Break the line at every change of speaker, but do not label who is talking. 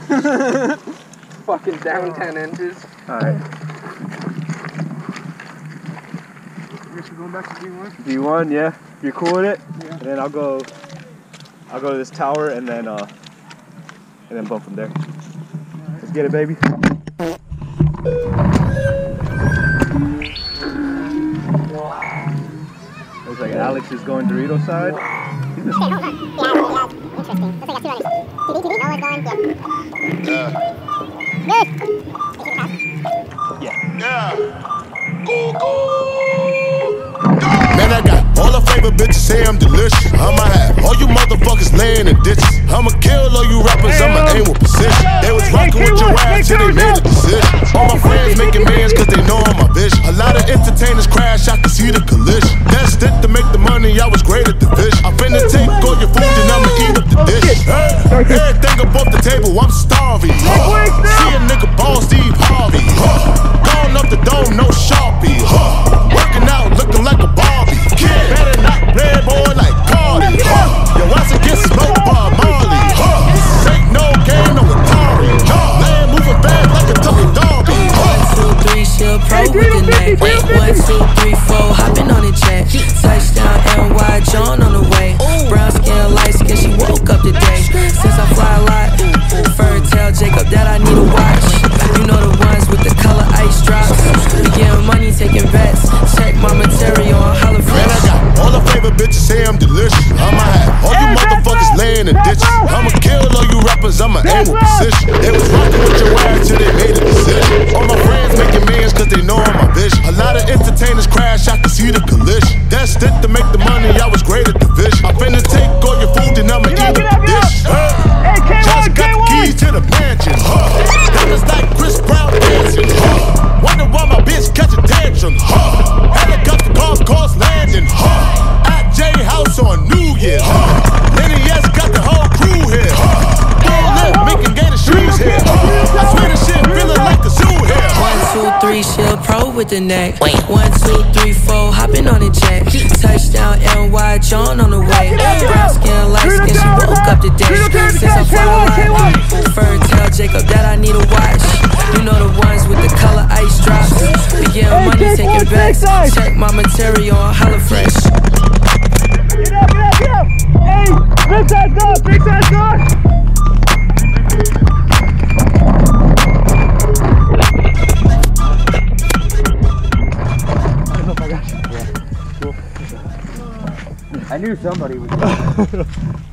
Fucking down 10 inches.
Alright.
I guess we're going back to D1?
D1, yeah. You're cool with it?
Yeah.
And then I'll go to this tower and then bump from there. Right. Let's get it, baby. Looks like Alex is going Dorito side.
Interesting. Looks like a 200. TV, Noah's going, yeah. Good.
Yeah. Man, I got all the favorite bitches say I'm delicious. I'ma have all you motherfuckers laying in ditches. I'ma kill all you rappers, I'ma aim with precision. They was rocking with your ass till they made a decision. All my friends making millions cause they know I'm my vision. A lot of entertainers crash, I can see the collision. Destined to make the money, I was great at the vision. I finna take all your food and I'ma eat up the dish. Everything up off the table, I'm starving. See a nigga ball Steve Harvey. Going up the dome, no Sharpie. Working out, looking like a Barbie. Kid, better not play boy like Cardi. Yo, once it gets smoked by Marley. This ain't no game, no Atari. Land moving bad like a Tony Darby.
1, 2, 3, she'll pro with the neck. 1, 2, 3, 4, hopping on the jet. Touchdown, NY, John on the way. Brown skin, light skin, she woke up today. Since I fly a lot, fur tell Jacob that I need a watch. You know the ones with the color ice drops. We getting money, taking bets. Check my material on Holla
Man, I
Fresh.
got all the favorite bitches say I'm delicious. I'ma have all you motherfuckers laying in ditches. I'ma kill all you rappers, I'ma aim with precision. They was rocking with your ass till they made a decision. All my friends making millions cause they know I'm my vision. A lot of entertainers crash, I can see the collision. Destined to make the money, I was great at the vision. I finna take all your food and I'ma eat up the dish. Just got the keys to the mansion. Diamonds like Chris Brown dancing. Wonder why my bitch catch a tantrum. Helicopter golf course landing. At J House on New Year. Lenny S got the whole crew here. Full lip, making gator shoes here. I swear this shit feeling like a zoo here.
1, 2, 3, she'll pro with the neck. 1, 2, 3, 4, hopping on the jet. Touchdown, NY, John on the way. Brown skin, light skin, she woke up today. Since I fly a lot, fur tell Jacob that I need a watch. You know the ones with the color ice drops. We getting money, taking bets. Check my material on Holla Fresh.
Get up! Hey, big size dog! Big size dog!
Oh my gosh. Yeah. Cool. I knew somebody was